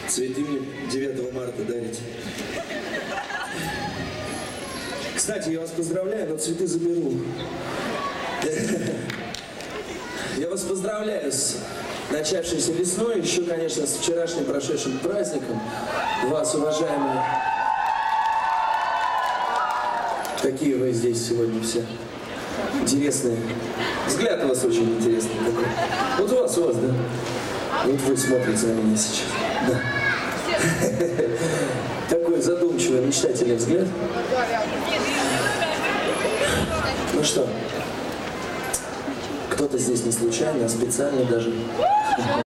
Цветы мне 9 марта дарите. Кстати, я вас поздравляю, но цветы заберу. Я вас поздравляю с начавшейся весной, еще, конечно, с вчерашним прошедшим праздником. Вас, уважаемые, такие вы здесь сегодня все интересные. Взгляд у вас очень интересный такой. Вот у вас, да? Вот вы смотрите на меня сейчас. Да. Такой задумчивый, мечтательный взгляд. Ну что, кто-то здесь не случайно, а специально даже.